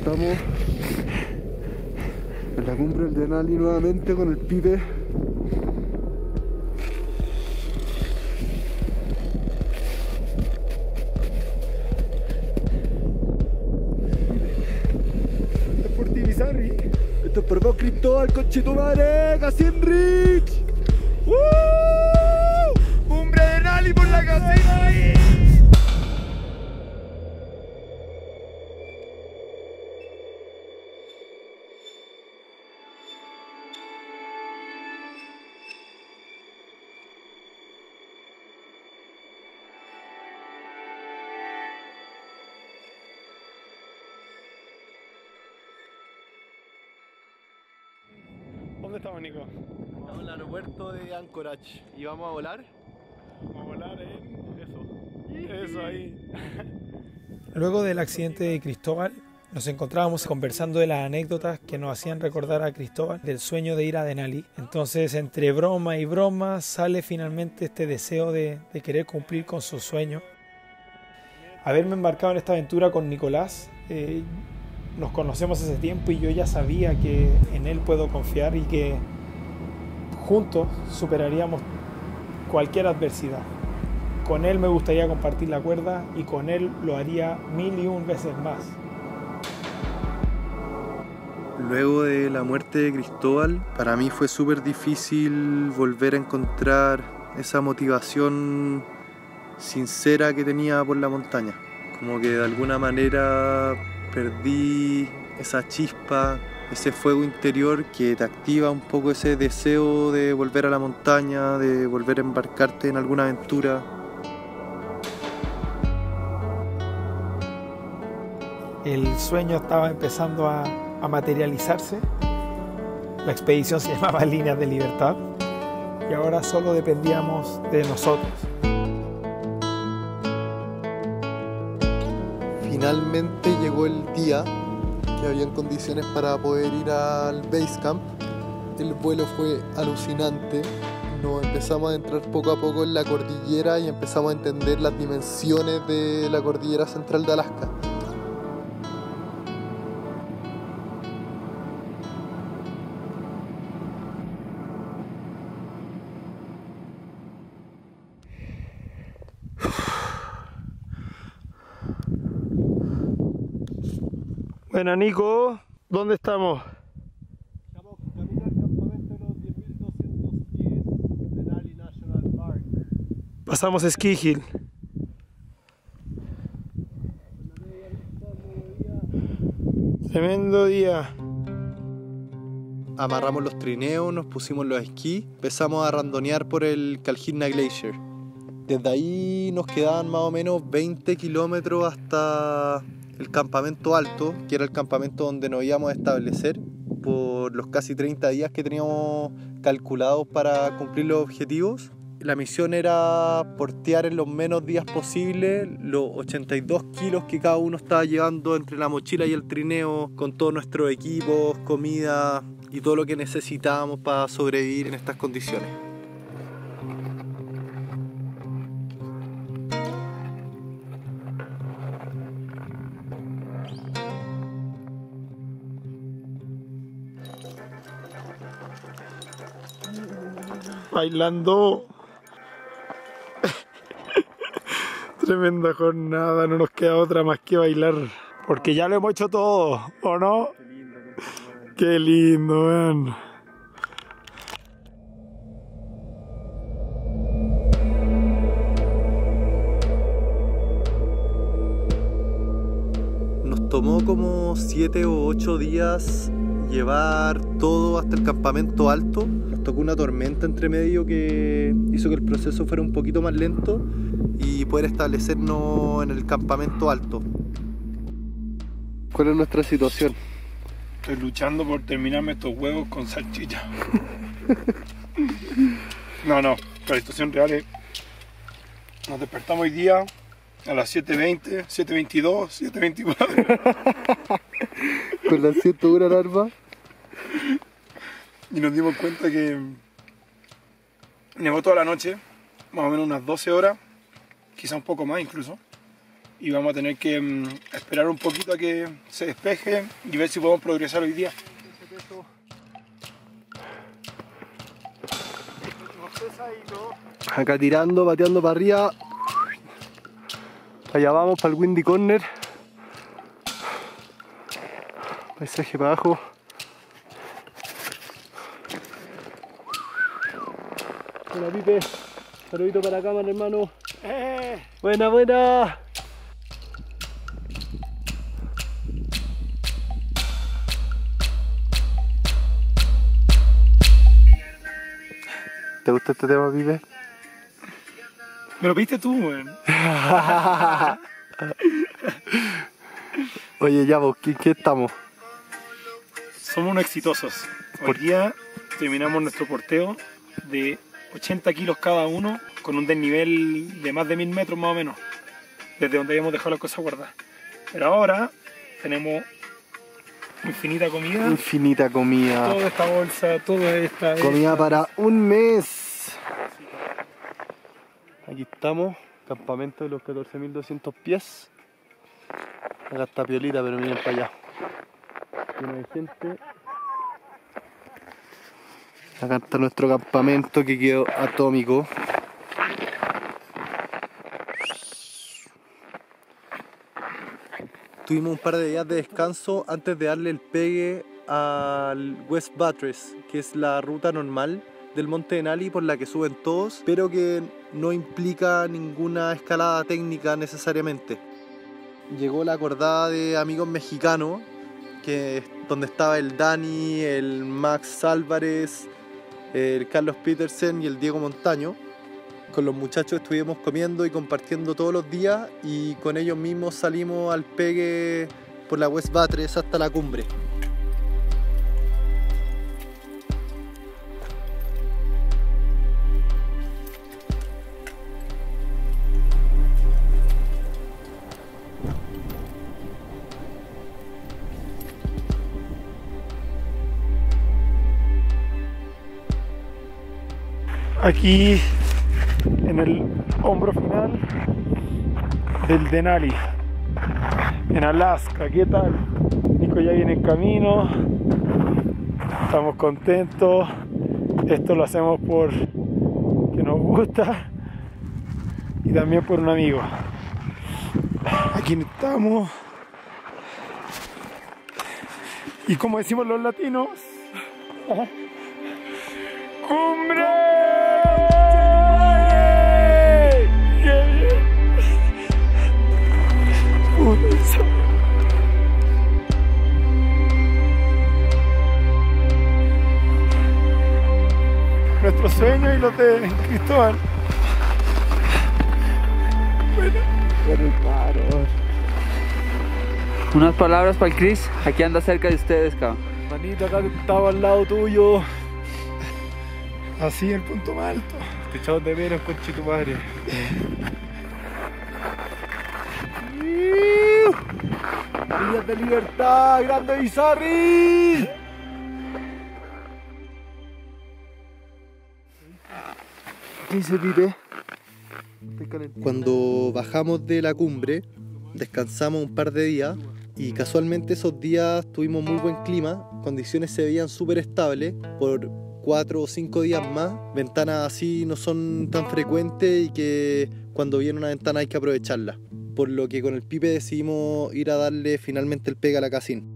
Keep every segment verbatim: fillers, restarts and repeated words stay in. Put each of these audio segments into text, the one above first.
estamos en la cumbre del Denali nuevamente con el Pipe. Esto es por ti, Bizarri. Esto es por vos, Cristóbal, conchetumare, Casinrich. ¡Uh! ¡Cumbre de Denali por la Casinrich! ¿Dónde estamos, Nico? Estamos en el aeropuerto de Anchorage y vamos a volar. Vamos a volar en eso. Eso ahí. Luego del accidente de Cristóbal, nos encontrábamos conversando de las anécdotas que nos hacían recordar a Cristóbal del sueño de ir a Denali. Entonces, entre broma y broma, sale finalmente este deseo de, de querer cumplir con su sueño. Haberme embarcado en esta aventura con Nicolás, eh, nos conocemos hace tiempo y yo ya sabía que en él puedo confiar y que juntos superaríamos cualquier adversidad. Con él me gustaría compartir la cuerda y con él lo haría mil y un veces más. Luego de la muerte de Cristóbal, para mí fue súper difícil volver a encontrar esa motivación sincera que tenía por la montaña. Como que de alguna manera perdí esa chispa, ese fuego interior que te activa un poco ese deseo de volver a la montaña, de volver a embarcarte en alguna aventura. El sueño estaba empezando a, a materializarse. La expedición se llamaba Líneas de Libertad y ahora solo dependíamos de nosotros. Finalmente llegó el día que habían condiciones para poder ir al base camp. El vuelo fue alucinante. Nos empezamos a entrar poco a poco en la cordillera y empezamos a entender las dimensiones de la cordillera central de Alaska. Bueno, Nico, ¿dónde estamos? Estamos camino al campamento de los diez mil doscientos diez, Denali National Park. Pasamos Ski Hill. Tremendo día. Amarramos los trineos, nos pusimos los esquís, empezamos a randonear por el Calhina Glacier. Desde ahí nos quedaban más o menos veinte kilómetros hasta el campamento alto, que era el campamento donde nos íbamos a establecer por los casi treinta días que teníamos calculados para cumplir los objetivos. La misión era portear en los menos días posibles los ochenta y dos kilos que cada uno estaba llevando entre la mochila y el trineo, con todos nuestros equipos, comida y todo lo que necesitábamos para sobrevivir en estas condiciones. Bailando. Tremenda jornada, no nos queda otra más que bailar. Porque ya lo hemos hecho todo, ¿o no? Qué lindo, man. Nos tomó como siete o ocho días llevar todo hasta el campamento alto. Nos tocó una tormenta entre medio que hizo que el proceso fuera un poquito más lento y poder establecernos en el campamento alto. ¿Cuál es nuestra situación? Estoy luchando por terminarme estos huevos con salchicha. No, no, la situación real es... Nos despertamos hoy día a las siete veinte, siete veintidós, siete veinticuatro. Con las ciento una alarma. Y nos dimos cuenta que nevó toda la noche, más o menos unas doce horas, quizá un poco más incluso. y vamos a tener que um, esperar un poquito a que se despeje y ver si podemos progresar hoy día. Acá tirando, pateando para arriba. Allá vamos para el Windy Corner. Paisaje para abajo. Hola Pipe, saludito para la cámara, hermano. ¡Eh! Buena, buena. ¿Te gusta este tema, Pipe? Me lo pediste tú, weón. Oye, ya vos, ¿qué, qué estamos? Somos unos exitosos. Hoy día terminamos nuestro porteo de ochenta kilos cada uno con un desnivel de más de mil metros más o menos, desde donde habíamos dejado las cosas guardadas. Pero ahora tenemos infinita comida. Infinita comida. Toda esta bolsa, toda esta... Comida esta. para un mes. Aquí estamos, campamento de los catorce mil doscientos pies. Acá está piolita, pero miren para allá. Lleno de gente. Acá está nuestro campamento que quedó atómico. Tuvimos un par de días de descanso antes de darle el pegue al West Buttress, que es la ruta normal del Monte Denali por la que suben todos, pero que no implica ninguna escalada técnica necesariamente. Llegó la acordada de amigos mexicanos, que, donde estaba el Dani, el Max Álvarez, el Carlos Petersen y el Diego Montaño. Con los muchachos estuvimos comiendo y compartiendo todos los días y con ellos mismos salimos al pegue por la West Buttress hasta la cumbre. Aquí en el hombro final del Denali, en Alaska. ¿Qué tal? Nico ya viene en camino, estamos contentos. Esto lo hacemos por que nos gusta y también por un amigo. Aquí estamos, y como decimos los latinos, ¡cumbre! Nuestro sueño y los de Cristóbal. Bueno, bueno, paro. Unas palabras para el Chris, aquí anda cerca de ustedes, cabrón. Manito, acá estaba al lado tuyo. Así el punto más alto. Te echamos de menos, conche tu madre. Villas de Libertad, grande Bizarri. ¿Qué dice Pipe? Cuando bajamos de la cumbre, descansamos un par de días y casualmente esos días tuvimos muy buen clima, condiciones se veían súper estables por cuatro o cinco días más. Ventanas así no son tan frecuentes y que cuando viene una ventana hay que aprovecharla. Por lo que con el Pipe decidimos ir a darle finalmente el pega a la Cassin.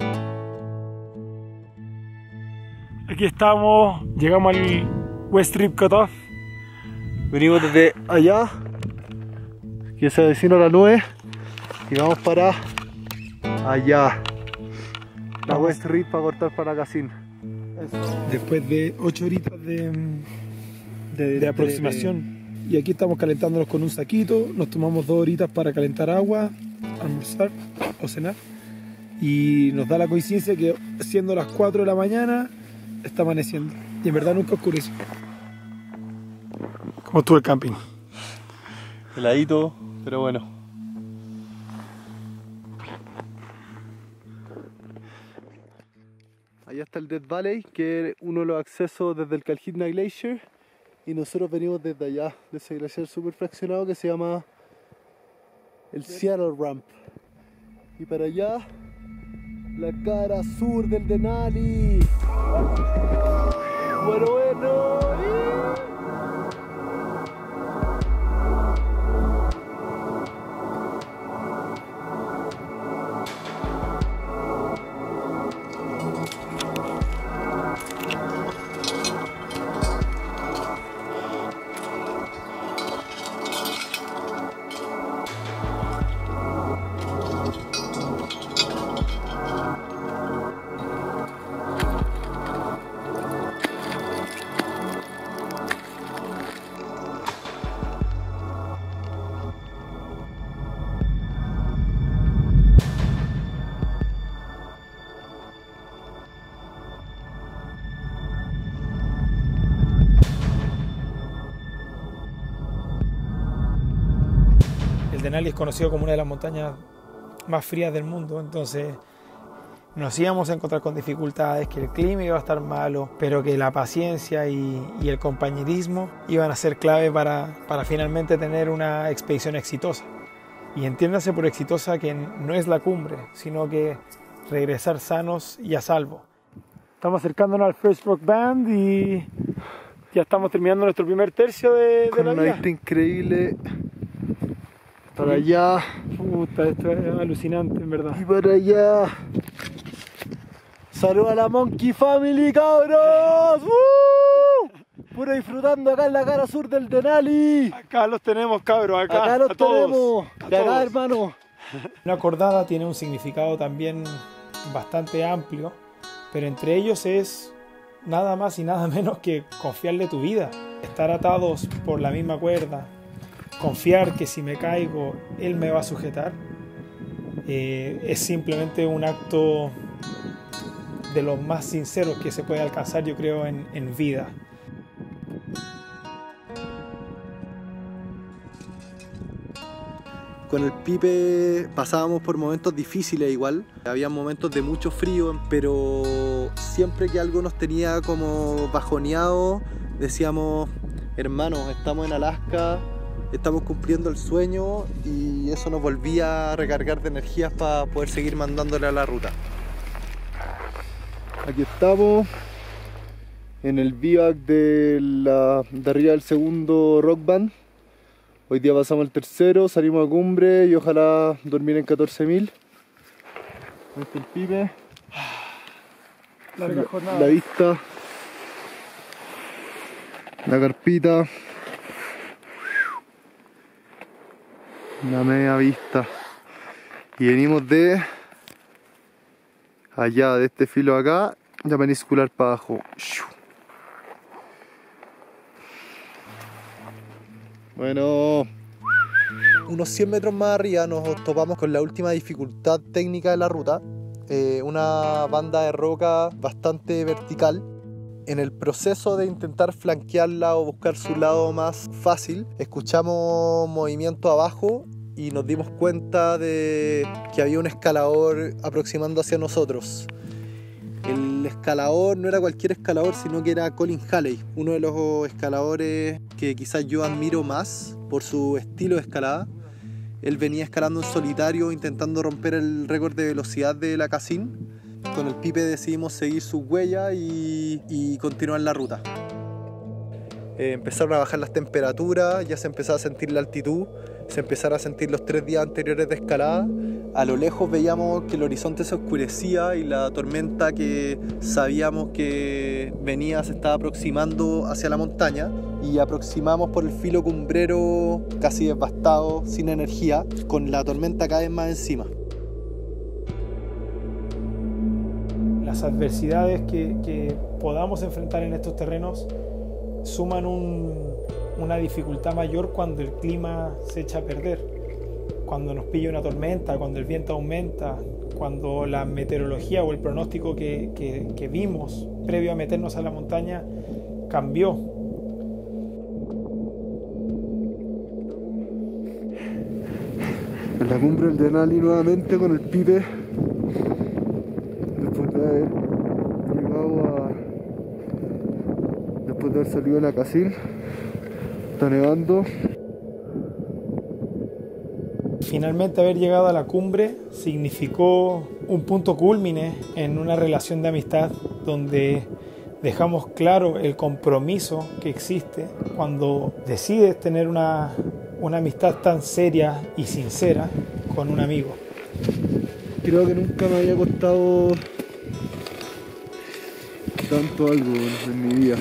Aquí estamos, llegamos al West Rib Cutoff. Venimos desde allá, que se avecina la nube, y vamos para allá. La West Rib para cortar para la Cassin. Después de ocho horitas de, de, de aproximación. Y aquí estamos calentándonos con un saquito, nos tomamos dos horitas para calentar agua, almorzar o cenar. Y nos da la coincidencia que siendo las cuatro de la mañana está amaneciendo. Y en verdad nunca oscurece. ¿Cómo estuvo el camping? Heladito, pero bueno. Allá está el Death Valley, que es uno de los accesos desde el Calhitna Glacier. Y nosotros venimos desde allá, de ese glaciar súper fraccionado que se llama el Seattle Ramp. Y para allá, la cara sur del Denali. Bueno, bueno. El Denali es conocido como una de las montañas más frías del mundo, entonces nos íbamos a encontrar con dificultades, que el clima iba a estar malo, pero que la paciencia y, y el compañerismo iban a ser clave para, para finalmente tener una expedición exitosa. Y entiéndase por exitosa que no es la cumbre, sino que regresar sanos y a salvo. Estamos acercándonos al First Rock Band y ya estamos terminando nuestro primer tercio de, de la una vida. vista increíble. Para allá. Puta, esto es alucinante, en verdad. Y para allá. ¡Saludos a la Monkey Family, cabros! ¡Uh! Puro disfrutando acá en la cara sur del Denali. Acá los tenemos, cabros, acá. Acá los a todos, tenemos. a De acá, todos. hermano. Una cordada tiene un significado también bastante amplio, pero entre ellos es nada más y nada menos que confiarle tu vida. Estar atados por la misma cuerda, confiar que si me caigo, él me va a sujetar, eh, es simplemente un acto de los más sinceros que se puede alcanzar, yo creo, en, en vida. Con el Pipe pasábamos por momentos difíciles igual, había momentos de mucho frío, pero siempre que algo nos tenía como bajoneado, decíamos, hermanos, estamos en Alaska, estamos cumpliendo el sueño, y eso nos volvía a recargar de energías para poder seguir mandándole a la ruta. Aquí estamos en el bivac de, la, de arriba del segundo Rock Band. Hoy día pasamos el tercero, salimos a cumbre y ojalá dormir en catorce mil. Este es el Pipe. Larga jornada. La vista. La carpita. Una media vista. Y venimos de allá, de este filo acá, la peninsular para abajo. Bueno, unos cien metros más arriba nos topamos con la última dificultad técnica de la ruta, eh, una banda de roca bastante vertical. En el proceso de intentar flanquearla o buscar su lado más fácil, escuchamos movimiento abajo y nos dimos cuenta de que había un escalador aproximando hacia nosotros. El escalador no era cualquier escalador, sino que era Colin Halley, uno de los escaladores que quizás yo admiro más por su estilo de escalada. Él venía escalando en solitario, intentando romper el récord de velocidad de la Cassin. Con el Pipe decidimos seguir sus huellas y, y continuar la ruta. Eh, empezaron a bajar las temperaturas, ya se empezaba a sentir la altitud, se empezaron a sentir los tres días anteriores de escalada. A lo lejos veíamos que el horizonte se oscurecía y la tormenta que sabíamos que venía se estaba aproximando hacia la montaña, y aproximamos por el filo cumbrero casi devastado, sin energía, con la tormenta cada vez más encima. Las adversidades que, que podamos enfrentar en estos terrenos suman un, una dificultad mayor cuando el clima se echa a perder, cuando nos pilla una tormenta, cuando el viento aumenta, cuando la meteorología o el pronóstico que, que, que vimos previo a meternos a la montaña cambió. En la cumbre del Denali nuevamente con el Pipe, después de haber llegado a... después de haber salido de la Cassin. Está nevando. Finalmente haber llegado a la cumbre significó un punto cúlmine en una relación de amistad donde dejamos claro el compromiso que existe cuando decides tener una, una amistad tan seria y sincera con un amigo. Creo que nunca me había costado tanto algo en mi vida.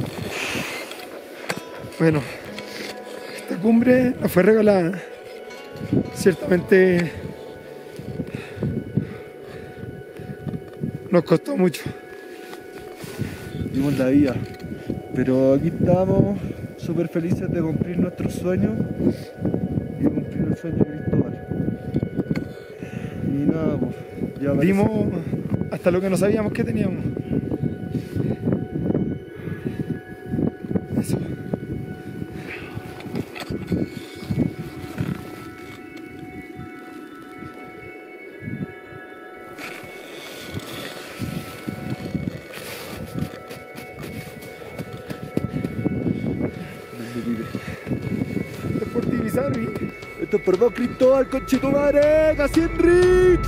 Bueno, esta cumbre nos fue regalada. Ciertamente nos costó mucho. Dimos la vida, pero aquí estamos súper felices de cumplir nuestros sueños y de cumplir el sueño de Cristóbal. Y nada, pues ya parece... Dimos hasta lo que no sabíamos que teníamos. Eso. Esto es por ti, Bizarri. Esto es por vos, Cristóbal, conchetumare, casi en Rich.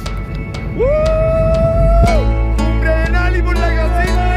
¡Cumbre de Denali por la caseta!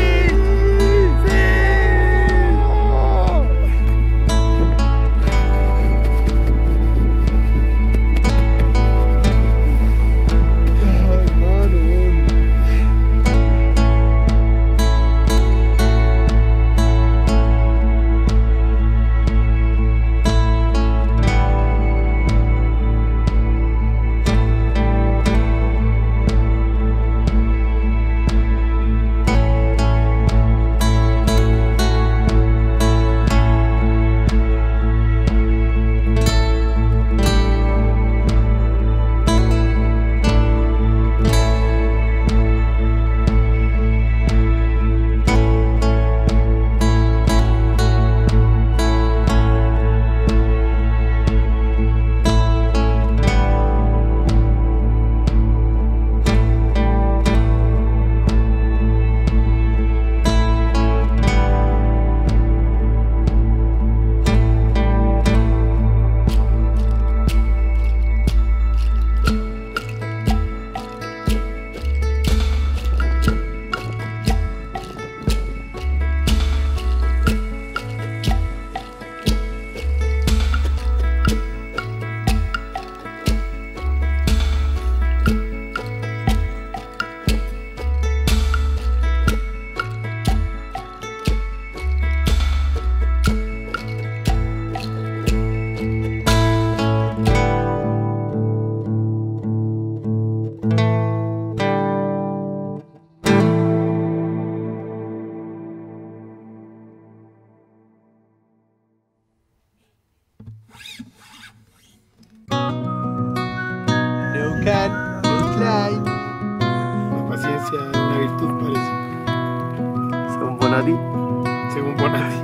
La paciencia es una virtud, parece. Según Bonatti. Según Bonatti.